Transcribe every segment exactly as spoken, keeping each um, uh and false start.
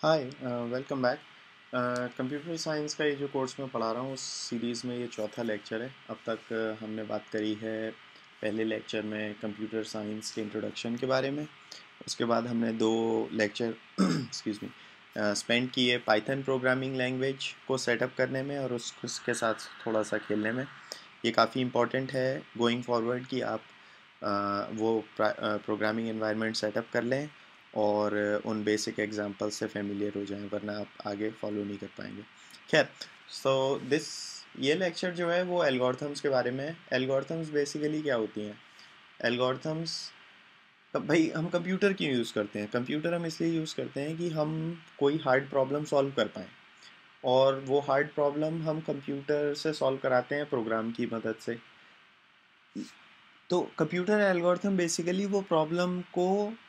हाय, welcome back. Computer science का ये जो कोर्स मैं पढ़ा रहा हूँ उस सीरीज़ में ये चौथा लेक्चर है। अब तक अ, हमने बात करी है पहले लेक्चर में कंप्यूटर साइंस के इंट्रोडक्शन के बारे में। उसके बाद हमने दो लेक्चर एक्सक्यूज मी स्पेंड किए पाइथन प्रोग्रामिंग लैंग्वेज को सेटअप करने में और उस उसके साथ थोड़ा सा खेलने में। ये काफ़ी इम्पॉर्टेंट है गोइंग फॉरवर्ड कि आप अ, वो प्रोग्रामिंग एनवायरनमेंट सेटअप कर लें और उन बेसिक एग्जांपल से फेमिलियर हो जाएं, वरना आप आगे फॉलो नहीं कर पाएंगे। खैर, सो दिस ये लेक्चर जो है वो एल्गोरिथम्स के बारे में है। एल्गोरिथम्स बेसिकली क्या होती हैं? एल्गोरिथम्स भाई, हम कंप्यूटर क्यों यूज़ करते हैं? कंप्यूटर हम इसलिए यूज़ करते हैं कि हम कोई हार्ड प्रॉब्लम सॉल्व कर पाएँ, और वो हार्ड प्रॉब्लम हम कंप्यूटर से सॉल्व कराते हैं प्रोग्राम की मदद से। तो कंप्यूटर एल्गोरिथम बेसिकली वो प्रॉब्लम को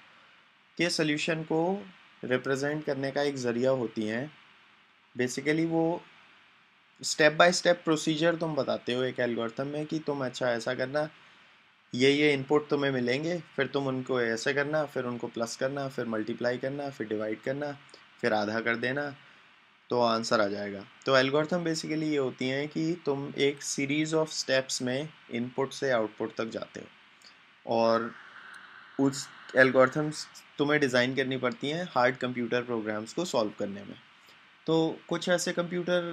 के सल्यूशन को रिप्रेजेंट करने का एक ज़रिया होती हैं। बेसिकली वो स्टेप बाय स्टेप प्रोसीजर तुम बताते हो एक एल्गोरिथम में कि तुम अच्छा ऐसा करना, ये ये इनपुट तुम्हें मिलेंगे, फिर तुम उनको ऐसे करना, फिर उनको प्लस करना, फिर मल्टीप्लाई करना, फिर डिवाइड करना, फिर आधा कर देना, तो आंसर आ जाएगा। तो एल्गोरिथम बेसिकली ये होती हैं कि तुम एक सीरीज़ ऑफ स्टेप्स में इनपुट से आउटपुट तक जाते हो, और उस एल्गोरिथम्स तुम्हें डिज़ाइन करनी पड़ती हैं हार्ड कंप्यूटर प्रोग्राम्स को सॉल्व करने में। तो कुछ ऐसे कंप्यूटर,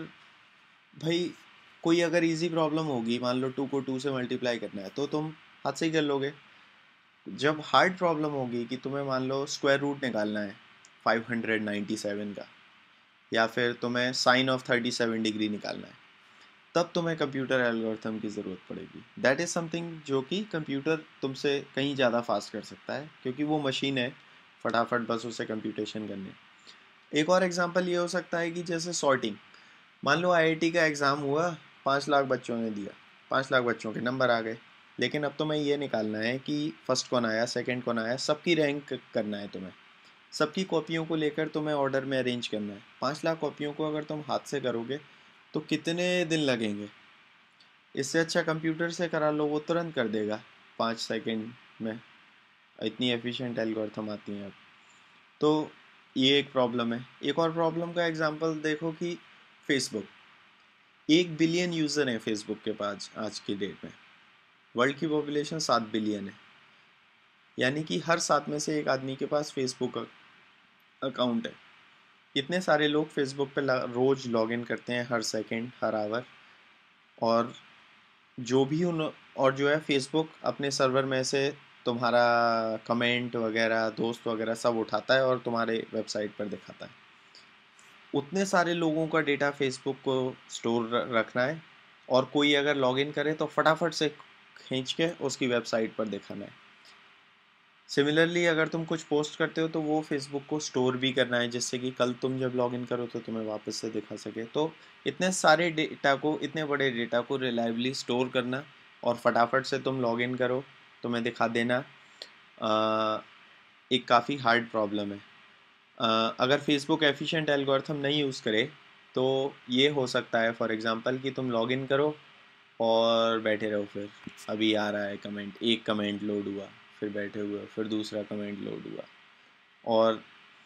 भाई कोई अगर इजी प्रॉब्लम होगी, मान लो टू को टू से मल्टीप्लाई करना है, तो तुम हाथ से ही कर लोगे। जब हार्ड प्रॉब्लम होगी कि तुम्हें मान लो स्क्वायर रूट निकालना है फाइव हंड्रेड नाइन्टी सेवन का, या फिर तुम्हें sine of thirty seven degree निकालना है, तब तुम्हें कंप्यूटर एल्गोरिथम की ज़रूरत पड़ेगी। दैट इज़ समथिंग जो कि कंप्यूटर तुमसे कहीं ज़्यादा फास्ट कर सकता है, क्योंकि वो मशीन है, फटाफट बस उसे कंप्यूटेशन करने। एक और एग्जांपल ये हो सकता है कि जैसे सॉर्टिंग, मान लो आईआईटी का एग्ज़ाम हुआ, पाँच लाख बच्चों ने दिया, पाँच लाख बच्चों के नंबर आ गए, लेकिन अब तुम्हें ये निकालना है कि फर्स्ट कौन आया, सेकंड कौन आया, सबकी रैंक करना है तुम्हें। सबकी कॉपियों को लेकर तुम्हें ऑर्डर में अरेंज करना है। पाँच लाख कॉपियों को अगर तुम हाथ से करोगे तो कितने दिन लगेंगे? इससे अच्छा कंप्यूटर से करा लो, वो तुरंत कर देगा पाँच सेकंड में। इतनी एफिशिएंट एल्गोरिथम आती हैं अब। तो ये एक प्रॉब्लम है। एक और प्रॉब्लम का एग्जांपल देखो कि फेसबुक, एक बिलियन यूज़र हैं फेसबुक के पास आज की डेट में। वर्ल्ड की पॉपुलेशन सात बिलियन है, यानी कि हर सात में से एक आदमी के पास फेसबुक अकाउंट है। इतने सारे लोग फेसबुक पे रोज़ लॉगिन करते हैं, हर सेकंड, हर आवर। और जो भी उन और जो है फेसबुक अपने सर्वर में से तुम्हारा कमेंट वगैरह, दोस्त वगैरह सब उठाता है और तुम्हारे वेबसाइट पर दिखाता है। उतने सारे लोगों का डेटा फेसबुक को स्टोर रखना है, और कोई अगर लॉगिन करे तो फटाफट से खींच के उसकी वेबसाइट पर दिखाना है। सिमिलरली अगर तुम कुछ पोस्ट करते हो तो वो फेसबुक को स्टोर भी करना है, जिससे कि कल तुम जब लॉगिन करो तो तुम्हें वापस से दिखा सके। तो इतने सारे डेटा को, इतने बड़े डेटा को रिलायबली स्टोर करना और फटाफट से तुम लॉगिन करो, तुम्हें दिखा देना, आ, एक काफ़ी हार्ड प्रॉब्लम है। आ, अगर फेसबुक एफिशिएंट एल्गोरिथम नहीं यूज़ करे तो ये हो सकता है, फॉर एग्जांपल, कि तुम लॉगिन करो और बैठे रहो, फिर अभी आ रहा है कमेंट, एक कमेंट लोड हुआ, फिर बैठे हुए, फिर दूसरा कमेंट लोड हुआ, और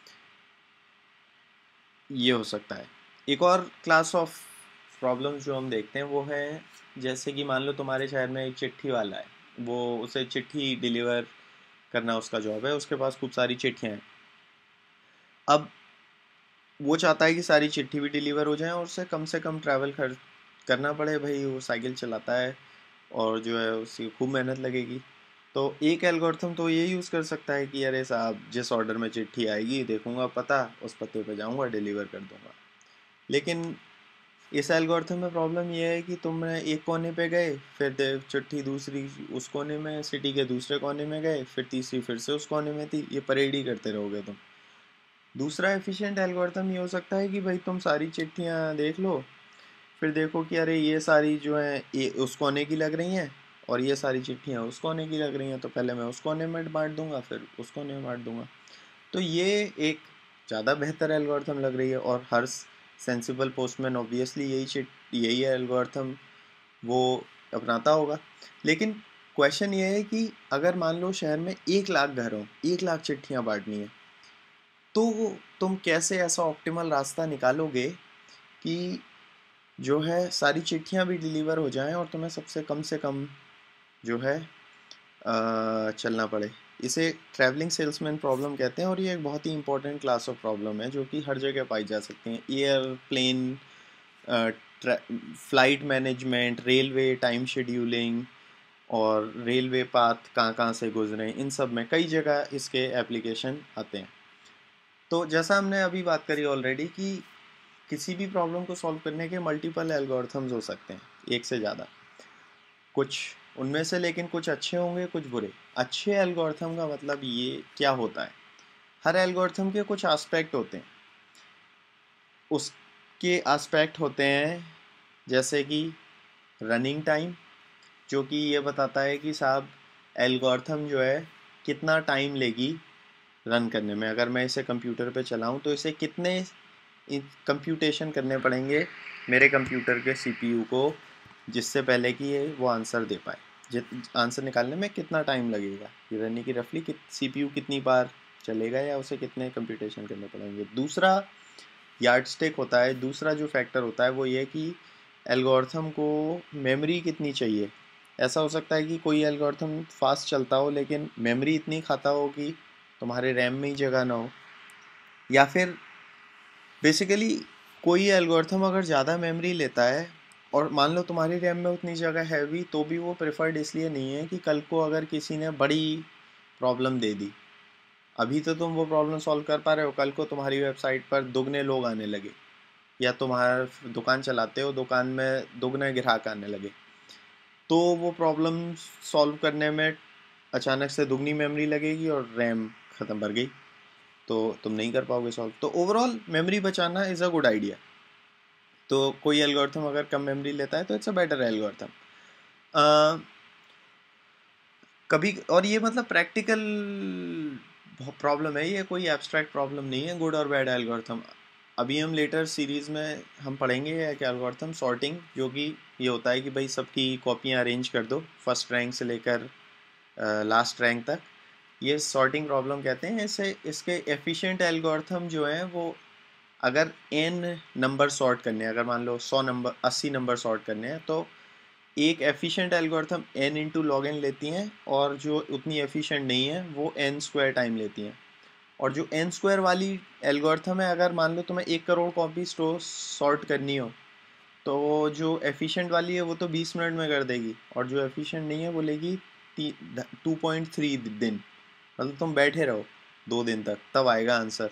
ये हो सकता है। एक और क्लास ऑफ प्रॉब्लम्स जो हम देखते हैं वो है, जैसे कि मान लो तुम्हारे शहर में एक चिट्ठी वाला है, वो उसे चिट्ठी डिलीवर करना उसका जॉब है, उसके पास खूब सारी चिट्ठियाँ हैं। अब वो चाहता है कि सारी चिट्ठी भी डिलीवर हो जाए और उसे कम से कम ट्रैवल खर्च करना पड़े। भाई वो साइकिल चलाता है और जो है उसकी खूब मेहनत लगेगी। तो एक एल्गोरिथम तो ये यूज़ कर सकता है कि अरे साहब, जिस ऑर्डर में चिट्ठी आएगी देखूंगा पता, उस पते पे जाऊंगा, डिलीवर कर दूंगा। लेकिन इस एल्गोरिथम में प्रॉब्लम ये है कि तुम एक कोने पे गए, फिर दे- चिट्ठी दूसरी उस कोने में, सिटी के दूसरे कोने में गए, फिर तीसरी फिर से उस कोने में थी, ये परेड ही करते रहोगे तुम। दूसरा एफिशिएंट एल्गोरिथम ये हो सकता है कि भाई तुम सारी चिट्ठियाँ देख लो, फिर देखो कि अरे ये सारी जो हैं ये उस कोने की लग रही हैं, और ये सारी चिट्ठियाँ उस कोने की लग रही हैं, तो पहले मैं उस कोने में बांट दूंगा, फिर उस कोने में बांट दूंगा। तो ये एक ज़्यादा बेहतर एल्गोरिथम लग रही है, और हर सेंसिबल पोस्टमैन ऑब्वियसली यही चिट यही एल्गोरिथम वो अपनाता होगा। लेकिन क्वेश्चन ये है कि अगर मान लो शहर में एक लाख घर हों, एक लाख चिट्ठियाँ बांटनी है, तो तुम कैसे ऐसा ऑप्टिमल रास्ता निकालोगे कि जो है सारी चिट्ठियाँ भी डिलीवर हो जाएं और तुम्हें सबसे कम से कम जो है अ, चलना पड़े। इसे ट्रैवलिंग सेल्समैन प्रॉब्लम कहते हैं और ये एक बहुत ही इंपॉर्टेंट क्लास ऑफ प्रॉब्लम है जो कि हर जगह पाई जा सकती हैं। Airplane, flight management, railway time scheduling और रेलवे पाथ कहाँ कहाँ से गुजरें, इन सब में कई जगह इसके एप्लीकेशन आते हैं। तो जैसा हमने अभी बात करी ऑलरेडी कि किसी भी प्रॉब्लम को सॉल्व करने के मल्टीपल एल्गोरिथम्स हो सकते हैं, एक से ज़्यादा। कुछ उनमें से लेकिन कुछ अच्छे होंगे, कुछ बुरे। अच्छे एल्गोरिथम का मतलब ये क्या होता है, हर एल्गोरिथम के कुछ एस्पेक्ट होते हैं। उसके एस्पेक्ट होते हैं जैसे कि रनिंग टाइम, जो कि ये बताता है कि साहब एल्गोरिथम जो है कितना टाइम लेगी रन करने में। अगर मैं इसे कंप्यूटर पे चलाऊं तो इसे कितने कंप्यूटेशन करने पड़ेंगे मेरे कंप्यूटर के सीपीयू को, जिससे पहले कि ये वो आंसर दे पाए। जित आंसर निकालने में कितना टाइम लगेगा, ये यानी कि रफली कित सीपीयू कितनी बार चलेगा या उसे कितने कंप्यूटेशन करने पड़ेंगे। दूसरा यार्डस्टिक होता है, दूसरा जो फैक्टर होता है वो ये कि एल्गोरिथम को मेमोरी कितनी चाहिए। ऐसा हो सकता है कि कोई एल्गोरिथम फास्ट चलता हो लेकिन मेमोरी इतनी खाता हो कि तुम्हारे रैम में ही जगह ना हो, या फिर बेसिकली कोई एल्गोरिथम अगर ज़्यादा मेमोरी लेता है और मान लो तुम्हारी रैम में उतनी जगह है भी, तो भी वो प्रेफर्ड इसलिए नहीं है कि कल को अगर किसी ने बड़ी प्रॉब्लम दे दी, अभी तो तुम वो प्रॉब्लम सॉल्व कर पा रहे हो, कल को तुम्हारी वेबसाइट पर दुगने लोग आने लगे, या तुम्हारा दुकान चलाते हो, दुकान में दुगने ग्राहक आने लगे, तो वो प्रॉब्लम सॉल्व करने में अचानक से दुगनी मेमोरी लगेगी और रैम ख़त्म भर गई, तो तुम नहीं कर पाओगे सॉल्व। तो ओवरऑल मेमोरी बचाना इज़ अ गुड आइडिया। तो कोई एल्गोरिथम अगर कम मेमोरी लेता है तो इट्स अ बेटर एल्गोरिथम। कभी और ये मतलब प्रैक्टिकल प्रॉब्लम है, ये कोई एब्स्ट्रैक्ट प्रॉब्लम नहीं है, गुड और बैड एल्गोरिथम। अभी हम लेटर सीरीज़ में हम पढ़ेंगे एक एल्गोरिथम सॉर्टिंग, जो कि ये होता है कि भाई सबकी कॉपियाँ अरेंज कर दो फर्स्ट रैंक से लेकर लास्ट रैंक तक। ये सॉर्टिंग प्रॉब्लम कहते हैं। इसे इसके एफिशिएंट एल्गोरिथम जो हैं वो, अगर एन नंबर सॉर्ट करने हैं, अगर मान लो सौ नंबर अस्सी नंबर सॉर्ट करने हैं, तो एक efficient algorithm N into log N लेती हैं, और जो उतनी एफिशिएंट नहीं है वो एन स्क्वायर टाइम लेती हैं। और जो एन स्क्वायर वाली एल्गोरिथम है, अगर मान लो तुम्हें एक करोड़ कॉपी स्टोर सॉर्ट करनी हो, तो वो जो एफिशिएंट वाली है वो तो बीस मिनट में कर देगी, और जो एफिशिएंट नहीं है वो लेगी टू पॉइंट थ्री दिन। मतलब तुम बैठे रहो दो दिन तक, तब आएगा आंसर।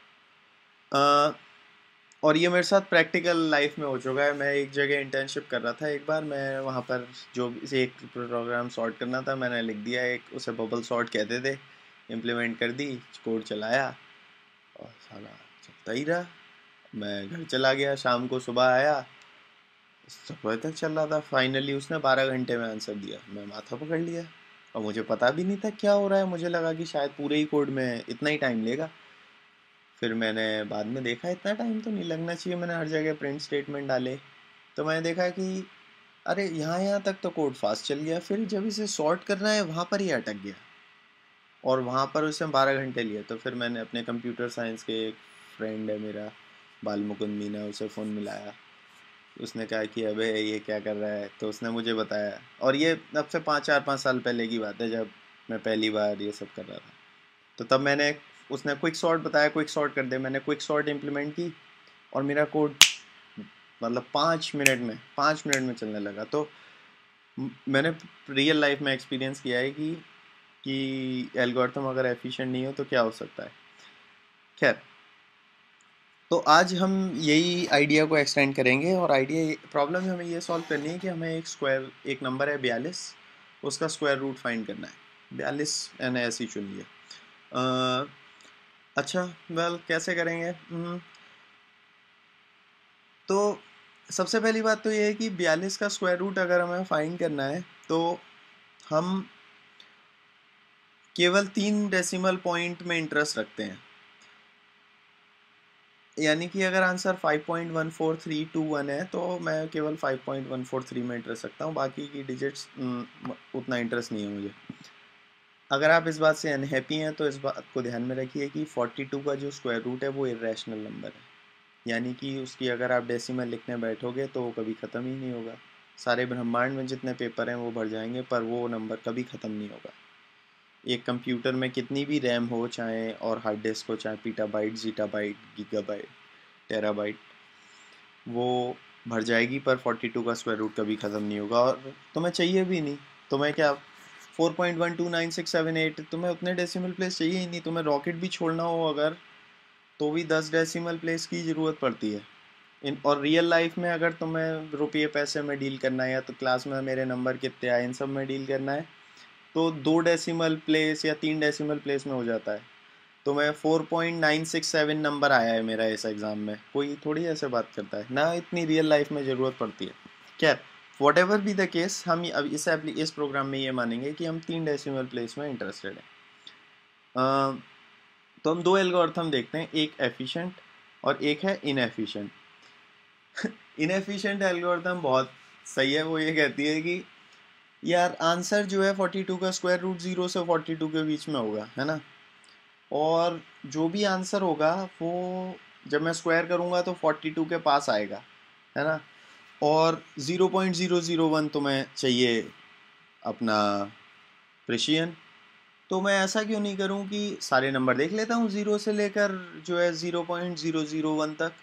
आ, और ये मेरे साथ प्रैक्टिकल लाइफ में हो चुका है। मैं एक जगह इंटर्नशिप कर रहा था एक बार, मैं वहाँ पर जो एक प्रोग्राम सॉर्ट करना था मैंने लिख दिया, एक उसे बबल सॉर्ट कहते थे, इम्प्लीमेंट कर दी, कोड चलाया और साला चलता ही रहा। मैं घर चला गया, शाम को सुबह आया, सुबह तक चल रहा था। फाइनली उसने बारह घंटे में आंसर दिया, मैं माथा पकड़ लिया और मुझे पता भी नहीं था क्या हो रहा है। मुझे लगा कि शायद पूरे ही कोड में इतना ही टाइम लेगा। फिर मैंने बाद में देखा इतना टाइम तो नहीं लगना चाहिए, मैंने हर जगह प्रिंट स्टेटमेंट डाले, तो मैंने देखा कि अरे यहाँ यहाँ तक तो कोड फास्ट चल गया, फिर जब इसे सॉर्ट करना है वहाँ पर ही अटक गया, और वहाँ पर उसे बारह घंटे लिए। तो फिर मैंने अपने कंप्यूटर साइंस के एक फ्रेंड है मेरा, बाल मुकुंद मीना, उसे फ़ोन मिलाया। उसने कहा कि अबे ये क्या कर रहा है, तो उसने मुझे बताया। और ये अब से पाँच चार पाँच साल पहले की बात है, जब मैं पहली बार ये सब कर रहा था। तो तब मैंने उसने क्विक सॉर्ट बताया, क्विक सॉर्ट कर दे, मैंने क्विक सॉर्ट इम्प्लीमेंट की और मेरा कोड मतलब पाँच मिनट में पाँच मिनट में चलने लगा। तो मैंने रियल लाइफ में एक्सपीरियंस किया है कि कि एल्गोरिथम अगर एफिशिएंट नहीं हो तो क्या हो सकता है। खैर, तो आज हम यही आइडिया को एक्सटेंड करेंगे, और आइडिया प्रॉब्लम हमें ये सॉल्व करनी है कि हमें एक स्क्वायर, एक नंबर है बयालीस, उसका स्क्वायर रूट फाइंड करना है। बयालीस मैंने ऐसे ही चुन लिया। अच्छा, वेल कैसे करेंगे? तो सबसे पहली बात तो ये है कि बयालीस का स्क्वायर रूट अगर हमें फाइंड करना है तो हम केवल तीन डेसिमल पॉइंट में इंटरेस्ट रखते हैं। यानी कि अगर answer five point one four three two one है तो मैं केवल five point one four three में इंटरेस्ट रखता हूँ, बाकी की डिजिट्स उतना इंटरेस्ट नहीं है मुझे। अगर आप इस बात से अनहैप्पी हैं तो इस बात को ध्यान में रखिए कि फोर्टी टू का जो स्क्वायर रूट है वो इरेशनल नंबर है, यानी कि उसकी अगर आप डेसिमल लिखने बैठोगे तो वो कभी ख़त्म ही नहीं होगा। सारे ब्रह्मांड में जितने पेपर हैं वो भर जाएंगे पर वो नंबर कभी ख़त्म नहीं होगा। एक कंप्यूटर में कितनी भी रैम हो चाहे और हार्ड डिस्क हो, चाहे पीटाबाइट, जीटाबाइट, गीगाबाइट, टेराबाइट, वो भर जाएगी पर फोर्टी टू का स्क्वायर रूट कभी ख़त्म नहीं होगा। और तुम्हें चाहिए भी नहीं, तुम्हें क्या four point one two nine six seven eight, तुम्हें उतने डेसिमल प्लेस चाहिए ही नहीं। तुम्हें रॉकेट भी छोड़ना हो अगर तो भी दस डेसिमल प्लेस की ज़रूरत पड़ती है। इन और रियल लाइफ में अगर तुम्हें रुपये पैसे में डील करना है या तो क्लास में मेरे नंबर कितने आए इन सब में डील करना है तो दो डेसिमल प्लेस या तीन डेसिमल प्लेस में हो जाता है। तो मैं four point nine six seven number आया है मेरा इस एग्ज़ाम में, कोई थोड़ी ऐसे बात करता है ना, इतनी रियल लाइफ में ज़रूरत पड़ती है। खैर, whatever be the case, हम अब इस इस प्रोग्राम में ये मानेंगे कि हम तीन डेसिमल प्लेस में इंटरेस्टेड हैं। तो हम दो एल्गोरिथम देखते हैं, एक एफिशिएंट और एक है इनएफिशिएंट। इनएफिशिएंट एल्गोरिथम बहुत सही है। वो ये कहती है कि यार आंसर जो है फोर्टी टू का स्क्वायर रूट ज़ीरो से फोर्टी टू के बीच में होगा, है ना, और जो भी आंसर होगा वो जब मैं स्क्वायर करूँगा तो फोर्टी टू के पास आएगा, है ना, और zero point zero zero one तुम्हें चाहिए अपना प्रेशियन। तो मैं ऐसा क्यों नहीं करूं कि सारे नंबर देख लेता हूं ज़ीरो से लेकर जो है zero point zero zero one तक,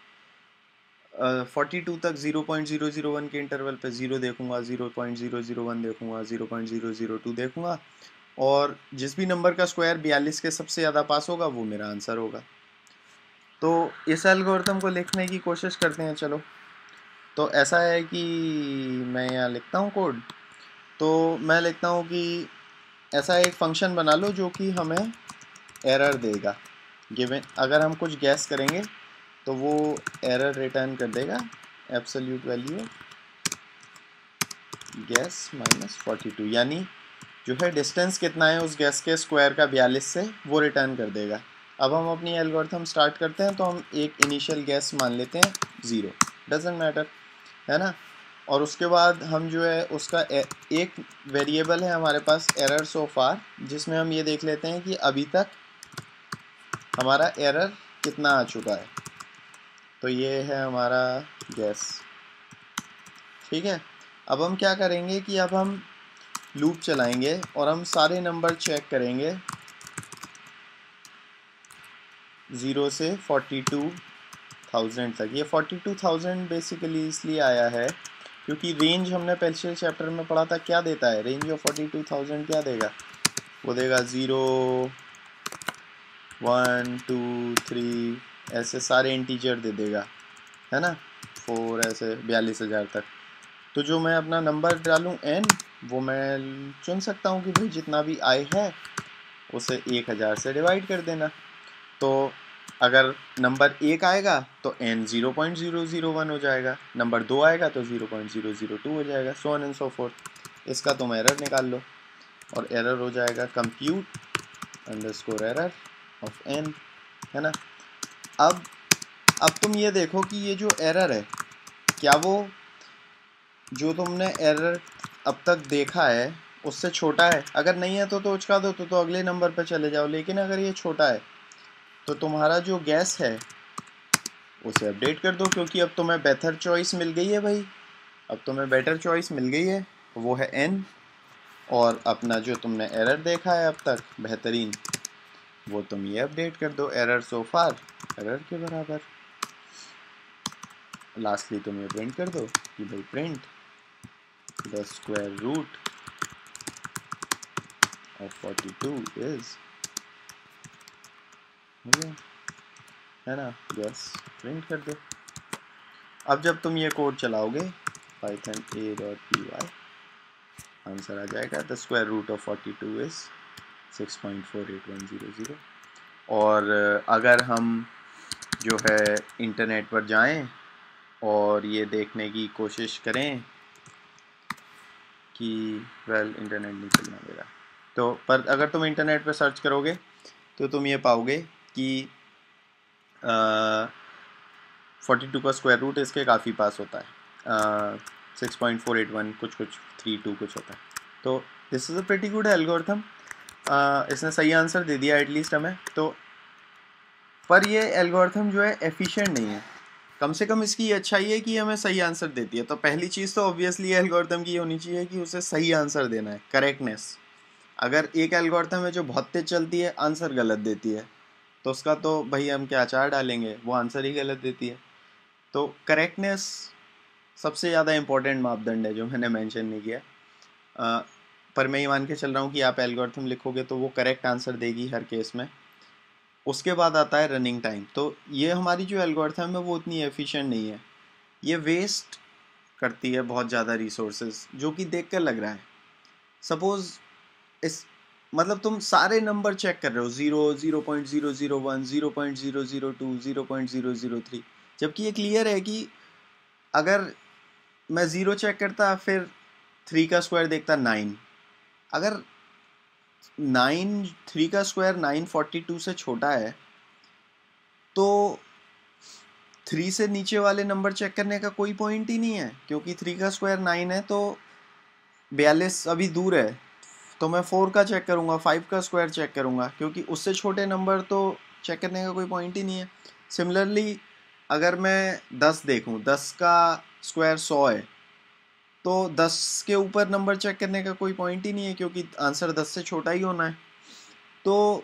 फोर्टी टू तक zero point zero zero one के इंटरवल पे ज़ीरो देखूंगा, zero point zero zero one देखूंगा, zero point zero zero two देखूंगा, और जिस भी नंबर का स्क्वायर बयालीस के सबसे ज़्यादा पास होगा वो मेरा आंसर होगा। तो इस एल्गोरिथम को लिखने की कोशिश करते हैं। चलो, तो ऐसा है कि मैं यहाँ लिखता हूँ कोड। तो मैं लिखता हूँ कि ऐसा एक फंक्शन बना लो जो कि हमें एरर देगा। गिवन अगर हम कुछ गैस करेंगे तो वो एरर रिटर्न कर देगा, absolute value guess minus forty two, यानी जो है डिस्टेंस कितना है उस गैस के स्क्वायर का बयालीस से वो रिटर्न कर देगा। अब हम अपनी एल्गोरिथम स्टार्ट करते हैं। तो हम एक इनिशियल गैस मान लेते हैं ज़ीरो, डजेंट मैटर, है ना, और उसके बाद हम जो है उसका ए, एक वेरिएबल है हमारे पास एरर सो फार, जिसमें हम ये देख लेते हैं कि अभी तक हमारा एरर कितना आ चुका है। तो ये है हमारा गैस, ठीक है। अब हम क्या करेंगे कि अब हम लूप चलाएंगे और हम सारे नंबर चेक करेंगे ज़ीरो से फोर्टी टू थाउजेंड तक। ये फोर्टी टू थाउजेंड बेसिकली इसलिए आया है क्योंकि रेंज हमने पिछले चैप्टर में पढ़ा था, क्या देता है range of forty two thousand, क्या देगा, वो देगा ज़ीरो वन टू थ्री ऐसे सारे इंटीजर दे देगा, है ना, फोर ऐसे बयालीस हज़ार तक। तो जो मैं अपना नंबर डालूँ एन, वो मैं चुन सकता हूँ कि भाई जितना भी आई है उसे एक हज़ार से डिवाइड कर देना। तो अगर नंबर एक आएगा तो N zero point zero zero one हो जाएगा, नंबर दो आएगा तो zero point zero zero two हो जाएगा, so on and so forth. इसका तुम एरर निकाल लो और एरर हो जाएगा compute underscore error of N, है ना। अब अब तुम ये देखो कि ये जो एरर है क्या वो जो तुमने एरर अब तक देखा है उससे छोटा है। अगर नहीं है तो तो उचका दो, तो, तो अगले नंबर पर चले जाओ। लेकिन अगर ये छोटा है तो तुम्हारा जो गैस है उसे अपडेट कर दो, क्योंकि अब तुम्हें बेहतर चॉइस मिल गई है भाई, अब तुम्हें बेटर चॉइस मिल गई है, वो है एन। और अपना जो तुमने एरर देखा है अब तक बेहतरीन, वो तुम ये अपडेट कर दो, एरर सो फार एरर के बराबर। लास्टली तुम ये प्रिंट कर दो कि भाई print the square root of forty two is, है ना, गैस प्रिंट कर दो। अब जब तुम ये कोड चलाओगे Python A dot P Y, answer आ जाएगा the square root of forty two is six point four eight one zero zero. और अगर हम जो है इंटरनेट पर जाएं और ये देखने की कोशिश करें कि वेल इंटरनेट नहीं चलना मेरा, तो पर अगर तुम इंटरनेट पर सर्च करोगे तो तुम ये पाओगे कि फोर्टी टू का स्क्वायर रूट इसके काफ़ी पास होता है, six point four eight one कुछ कुछ थ्री टू कुछ होता है। तो this is a pretty good algorithm. Uh, इसने सही आंसर दे दिया एटलीस्ट हमें तो, पर ये एल्गोरिथम जो है एफिशिएंट नहीं है। कम से कम इसकी ये अच्छाई है कि हमें सही आंसर देती है। तो पहली चीज़ तो ऑब्वियसली एल्गोरिथम की ये होनी चाहिए कि उसे सही आंसर देना है, करेक्टनेस। अगर एक एल्गोरिथम है जो बहुत तेज चलती है, आंसर गलत देती है, तो उसका तो भाई हम क्या अचार डालेंगे, वो आंसर ही गलत देती है। तो करेक्टनेस सबसे ज़्यादा इम्पोर्टेंट मापदंड है जो मैंने मेंशन नहीं किया। आ, पर मैं ये मान के चल रहा हूँ कि आप एल्गोरिथम लिखोगे तो वो करेक्ट आंसर देगी हर केस में। उसके बाद आता है रनिंग टाइम। तो ये हमारी जो एल्गोरिथम है वो उतनी एफिशिएंट नहीं है, ये वेस्ट करती है बहुत ज़्यादा रिसोर्सेज, जो कि देख कर लग रहा है। सपोज़ इस मतलब तुम सारे नंबर चेक कर रहे हो, zero, zero point zero zero one, zero point zero zero two, zero point zero zero three, जबकि ये क्लियर है कि अगर मैं ज़ीरो चेक करता फिर थ्री का स्क्वायर देखता नाइन, अगर नाइन थ्री का स्क्वायर नाइन फोर्टी टू से छोटा है तो थ्री से नीचे वाले नंबर चेक करने का कोई पॉइंट ही नहीं है, क्योंकि थ्री का स्क्वायर नाइन है तो बयालीस अभी दूर है, तो मैं फोर का चेक करूँगा, फाइव का स्क्वायर चेक करूँगा, क्योंकि उससे छोटे नंबर तो चेक करने का कोई पॉइंट ही नहीं है। सिमिलरली अगर मैं दस देखूँ, दस का स्क्वायर सौ है, तो दस के ऊपर नंबर चेक करने का कोई पॉइंट ही नहीं है, क्योंकि आंसर दस से छोटा ही होना है। तो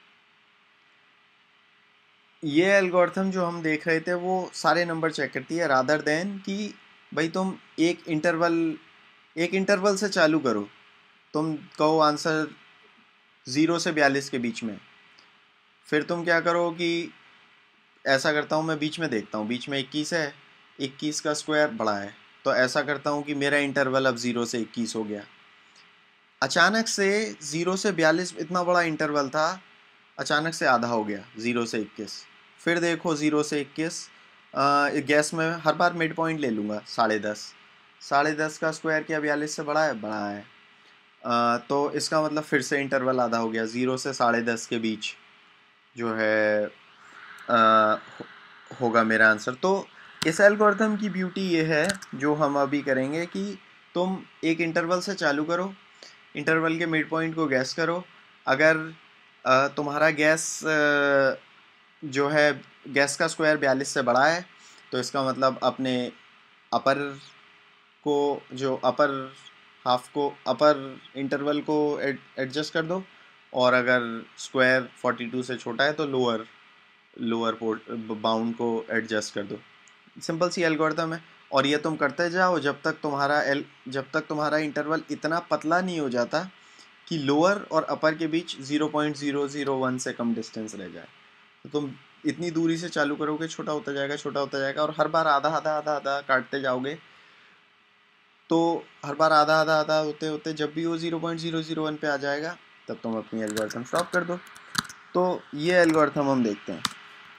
ये एल्गोरिथम जो हम देख रहे थे वो सारे नंबर चेक करती है, रादर देन कि भाई तुम एक इंटरवल एक इंटरवल से चालू करो, तुम कहो आंसर ज़ीरो से बयालीस के बीच में, फिर तुम क्या करो कि ऐसा करता हूँ मैं बीच में देखता हूँ, बीच में इक्कीस है, इक्कीस का स्क्वायर बड़ा है, तो ऐसा करता हूँ कि मेरा इंटरवल अब ज़ीरो से इक्कीस हो गया। अचानक से ज़ीरो से बयालीस इतना बड़ा इंटरवल था, अचानक से आधा हो गया, ज़ीरो से इक्कीस। फिर देखो ज़ीरो से इक्कीस, गैस में हर बार मिड पॉइंट ले लूँगा, साढ़े दस, साढ़े दस का स्क्वायर क्या बयालीस से बड़ा है, बड़ा है। आ, तो इसका मतलब फिर से इंटरवल आधा हो गया, ज़ीरो से साढ़े दस के बीच जो है आ, होगा मेरा आंसर। तो इस एल्गोरिथम की ब्यूटी ये है जो हम अभी करेंगे कि तुम एक इंटरवल से चालू करो, इंटरवल के मिड पॉइंट को गैस करो। अगर आ, तुम्हारा गैस जो है गैस का स्क्वायर बयालीस से बड़ा है, तो इसका मतलब अपने अपर को जो अपर हाफ को अपर इंटरवल को एडजस्ट कर दो, और अगर स्क्वायर फोर्टी टू से छोटा है तो लोअर लोअर बाउंड को एडजस्ट कर दो। सिंपल सी एल्गोरिथम है, और ये तुम करते जाओ जब तक तुम्हारा एल जब तक तुम्हारा इंटरवल इतना पतला नहीं हो जाता कि लोअर और अपर के बीच zero point zero zero one से कम डिस्टेंस रह जाए। तो तुम इतनी दूरी से चालू करोगे, छोटा होता जाएगा, छोटा होता जाएगा, और हर बार आधा आधा आधा आधा काटते जाओगे, तो हर बार आधा आधा आधा होते होते जब भी वो zero point zero zero one पे आ जाएगा तब तुम अपनी एल्गोरिथम स्टॉप कर दो। तो ये एल्गोरिथम हम देखते हैं।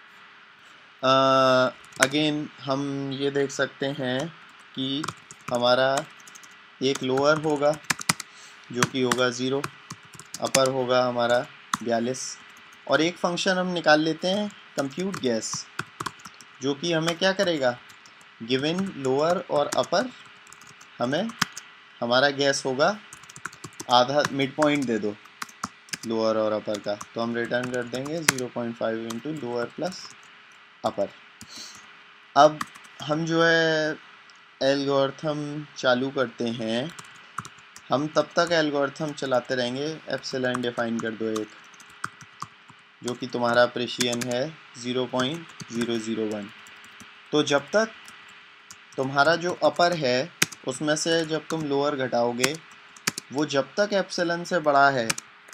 अगेन uh, हम ये देख सकते हैं कि हमारा एक लोअर होगा जो कि होगा ज़ीरो, अपर होगा हमारा बयालीस, और एक फंक्शन हम निकाल लेते हैं कंप्यूट गैस, जो कि हमें क्या करेगा, गिवन लोअर और अपर हमें हमारा गैस होगा आधा, मिड पॉइंट दे दो लोअर और अपर का, तो हम रिटर्न कर देंगे zero point five into lower plus upper. अब हम जो है एल्गोरिथम चालू करते हैं, हम तब तक एल्गोरिथम चलाते रहेंगे। एप्सिलॉन डिफाइन कर दो एक, जो कि तुम्हारा प्रेशियन है zero point zero zero one. तो जब तक तुम्हारा जो अपर है उसमें से जब तुम लोअर घटाओगे, वो जब तक एप्सिलॉन से बड़ा है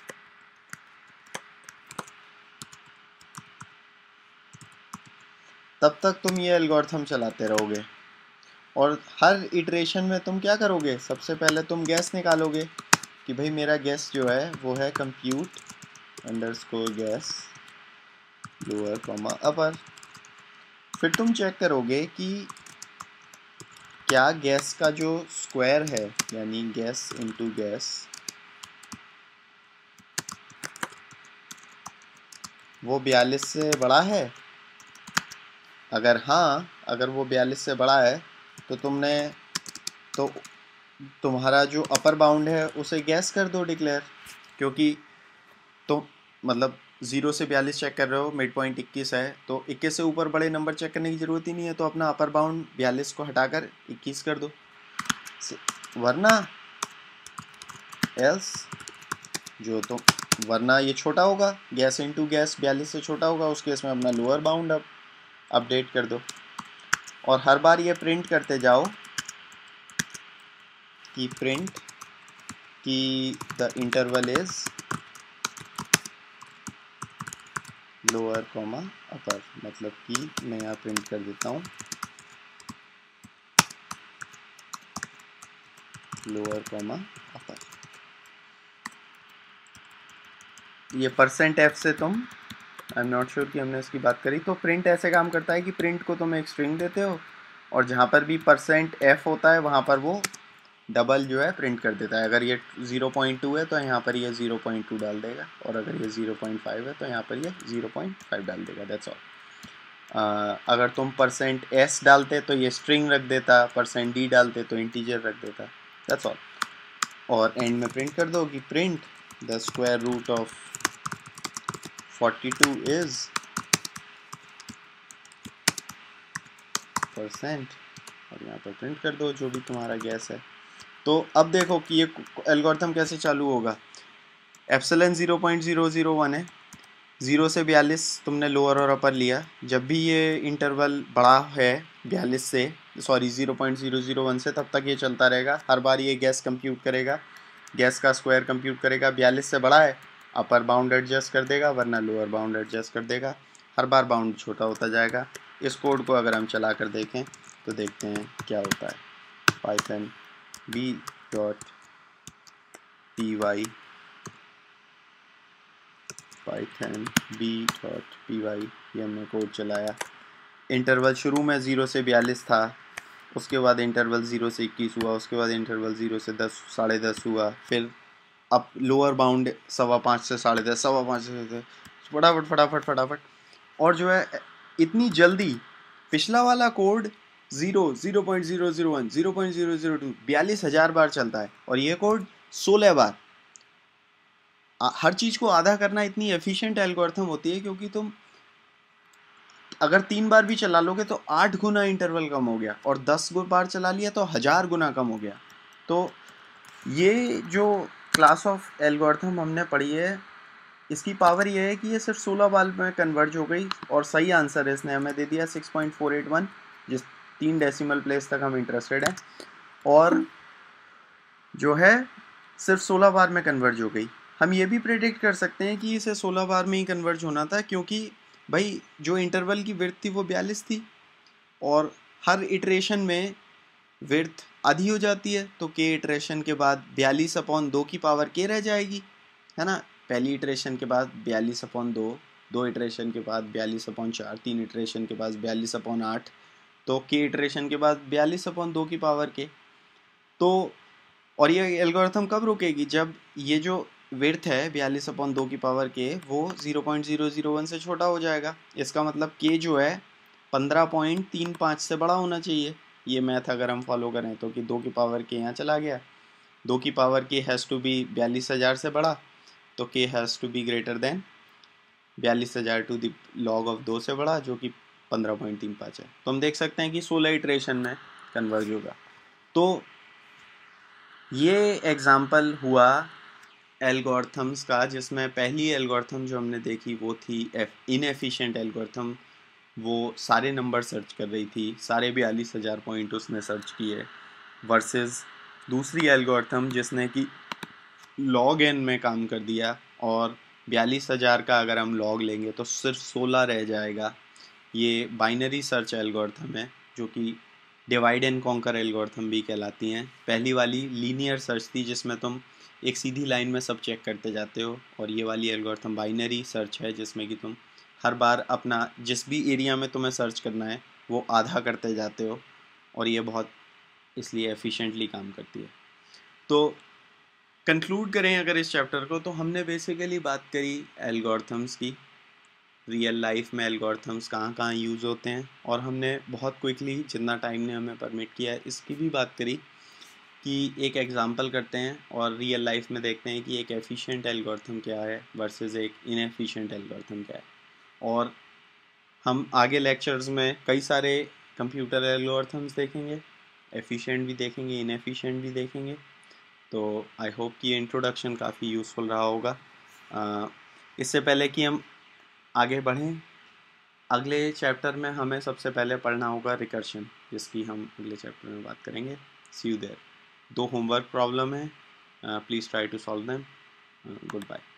तब तक तुम ये एल्गोरिथम चलाते रहोगे। और हर इटरेशन में तुम क्या करोगे, सबसे पहले तुम गैस निकालोगे कि भाई मेरा गैस जो है वो है compute underscore guess lower comma upper. फिर तुम चेक करोगे कि क्या गैस का जो स्क्वायर है, यानी गैस इनटू गैस, वो बयालीस से बड़ा है। अगर हाँ, अगर वो बयालीस से बड़ा है तो तुमने तो तुम्हारा जो अपर बाउंड है उसे गैस कर दो डिक्लेयर, क्योंकि तो मतलब ज़ीरो से बयालीस चेक कर रहे हो, मिड पॉइंट इक्कीस है, तो इक्कीस से ऊपर बड़े नंबर चेक करने की ज़रूरत ही नहीं है, तो अपना अपर बाउंड बयालीस को हटाकर इक्कीस कर दो, वरना एल्स जो तो वरना ये छोटा होगा, गैस इनटू गैस बयालीस से छोटा होगा, उस केस में अपना लोअर बाउंड अब अपडेट कर दो। और हर बार ये प्रिंट करते जाओ कि प्रिंट कि the interval is lower comma upper, मतलब कि मैं यहाँ प्रिंट कर देता हूँ लोअर कॉमा अपर। ये परसेंट एफ से तुम, आई एम नॉट श्योर कि हमने इसकी बात करी, तो प्रिंट ऐसे काम करता है कि प्रिंट को तुम एक स्ट्रिंग देते हो और जहाँ पर भी परसेंट एफ होता है वहाँ पर वो डबल जो है प्रिंट कर देता है। अगर ये ज़ीरो पॉइंट टू है तो यहाँ पर ये ज़ीरो पॉइंट टू डाल देगा, और अगर ये ज़ीरो पॉइंट फाइव है तो यहाँ पर ये ज़ीरो पॉइंट फाइव डाल देगा, दैट्स ऑल। अगर तुम परसेंट एस डालते तो ये स्ट्रिंग रख देता, परसेंट डी डालते तो इंटीजर रख देता, दैट्स ऑल। और एंड में प्रिंट कर दो कि print the square root of forty two is percent, और यहाँ पर प्रिंट कर दो जो भी तुम्हारा गैस है। तो अब देखो कि ये एल्गोरिथम कैसे चालू होगा। Epsilon zero point zero zero one है, ज़ीरो से बयालीस तुमने लोअर और अपर लिया, जब भी ये इंटरवल बड़ा है बयालीस से, sorry zero point zero zero one से, तब तक ये चलता रहेगा। हर बार ये गैस कंप्यूट करेगा, गैस का स्क्वायर कंप्यूट करेगा, बयालीस से बड़ा है अपर बाउंड एडजस्ट कर देगा, वरना लोअर बाउंड एडजस्ट कर देगा, हर बार बाउंड छोटा होता जाएगा। इस कोड को अगर हम चला कर देखें तो देखते हैं क्या होता है। Python B dot P Y Python B dot P Y ये हमने कोड चलाया। इंटरवल शुरू में ज़ीरो से बयालीस था, उसके बाद इंटरवल ज़ीरो से इक्कीस हुआ, उसके बाद इंटरवल ज़ीरो से दस साढ़े दस हुआ, फिर अब लोअर बाउंड सवा पाँच से साढ़े दस, सवा पाँच से दस, फटाफट फटाफट फटाफट। और जो है इतनी जल्दी, पिछला वाला code zero zero point zero zero one zero point zero zero two बयालीस हज़ार बार चलता है, और ये कोड सोलह बार। हर चीज़ को आधा करना इतनी एफिशिएंट एल्गोरिथम होती है, क्योंकि तुम अगर तीन बार भी चला लोगे तो आठ गुना इंटरवल कम हो गया, और दस बार चला लिया तो हज़ार गुना कम हो गया। तो ये जो क्लास ऑफ एल्गोरिथम हमने पढ़ी है, इसकी पावर ये है कि ये सिर्फ सोलह बार में कन्वर्ज हो गई, और सही आंसर है इसने हमें दे दिया six point four eight one, जिस तीन डेसिमल प्लेस तक हम इंटरेस्टेड हैं, और जो है सिर्फ सोलह बार में कन्वर्ज हो गई। हम ये भी प्रेडिक्ट कर सकते हैं कि इसे सोलह बार में ही कन्वर्ज होना था, क्योंकि भाई जो इंटरवल की विड्थ थी वो बयालीस थी, और हर इटरेशन में विड्थ आधी हो जाती है, तो के इटरेशन के बाद बयालीस अपॉन दो की पावर के रह जाएगी, है ना। पहली इटरेशन के बाद बयालीस अपॉन दो, दो इटरेशन के बाद बयालीस अपॉन चार, तीन इटरेशन के बाद बयालीस अपॉन आठ, तो के इटरेशन के बाद बयालीस अपॉन दो की पावर के। तो और ये एल्गोरिथम कब रुकेगी, जब ये जो विड्थ है बयालीस अपॉन दो की पावर के वो zero point zero zero one से छोटा हो जाएगा। इसका मतलब के जो है पंद्रह पॉइंट तीन पाँच से बड़ा होना चाहिए। ये मैथ अगर हम फॉलो करें तो कि दो की पावर के यहाँ चला गया, दो की पावर के हैज़ टू बी बयालीस हज़ार से बड़ा, तो K has to be greater than बयालीस हज़ार टू द लॉग ऑफ दो से बड़ा, जो कि पंद्रह पॉइंट तीन पाँच है। तो हम देख सकते हैं कि सोलह इटरेशन में कन्वर्ज होगा। तो ये एग्ज़ाम्पल हुआ एल्गोरिथम्स का, जिसमें पहली एल्गोरिथम जो हमने देखी वो थी इनएफिशिएंट एल्गोरिथम। वो सारे नंबर सर्च कर रही थी, सारे बयालीस हज़ार पॉइंट उसने सर्च किए, वर्सेस दूसरी एल्गोरिथम जिसने कि लॉग एन में काम कर दिया, और बयालीस हज़ार का अगर हम लॉग लेंगे तो सिर्फ सोलह रह जाएगा। ये बाइनरी सर्च एल्गोरिथम है, जो कि डिवाइड एंड कॉन्कर एल्गोरिथम भी कहलाती हैं। पहली वाली लीनियर सर्च थी, जिसमें तुम एक सीधी लाइन में सब चेक करते जाते हो, और ये वाली एल्गोरिथम बाइनरी सर्च है, जिसमें कि तुम हर बार अपना जिस भी एरिया में तुम्हें सर्च करना है वो आधा करते जाते हो, और ये बहुत इसलिए एफिशिएंटली काम करती है। तो कंक्लूड करें अगर इस चैप्टर को, तो हमने बेसिकली बात करी एल्गोरिथम्स की, रियल लाइफ में एल्गोरिथम्स कहाँ कहाँ यूज़ होते हैं, और हमने बहुत क्विकली जितना टाइम ने हमें परमिट किया है इसकी भी बात करी। कि एक एग्जांपल करते हैं और रियल लाइफ में देखते हैं कि एक एफिशिएंट एल्गोरिथम क्या है वर्सेस एक इनएफिशिएंट एल्गोरिथम क्या है। और हम आगे लेक्चर्स में कई सारे कंप्यूटर एल्गोरिथम्स देखेंगे, एफिशिएंट भी देखेंगे, इनएफिशिएंट भी देखेंगे। तो आई होप कि ये इंट्रोडक्शन काफ़ी यूज़फुल रहा होगा। अ, इससे पहले कि हम आगे बढ़ें, अगले चैप्टर में हमें सबसे पहले पढ़ना होगा रिकर्शन, जिसकी हम अगले चैप्टर में बात करेंगे। See you there. दो होमवर्क प्रॉब्लम है, please try to solve them. Good bye.